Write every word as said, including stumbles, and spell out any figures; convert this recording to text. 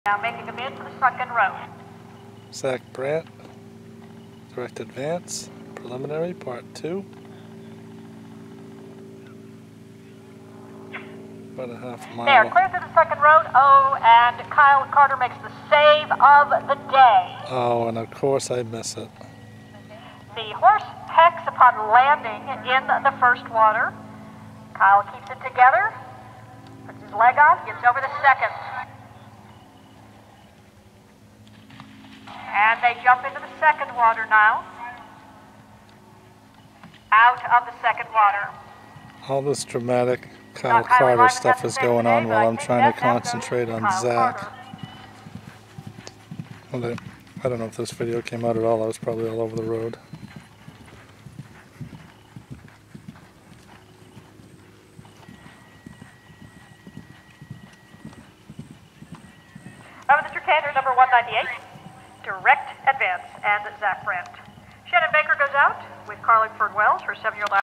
Now making a mid for the second row. Zach Brandt, direct advance, preliminary, part two. About a half a mile. There, clear through the second road. Oh, and Kyle Carter makes the save of the day. Oh, and of course I miss it. The horse hecks upon landing in the first water. Kyle keeps it together, puts his leg on, gets over the second. And they jump into the second water now. Out of the second water. All this dramatic Kyle Carter stuff is going on while I'm trying to concentrate on Zach. Well, I, I don't know if this video came out at all. I was probably all over the road. Over the Tricander, number one ninety-eight, direct advance, and Zach Brandt. Shannon Baker goes out with Carlingford Wells, her seven-year-old.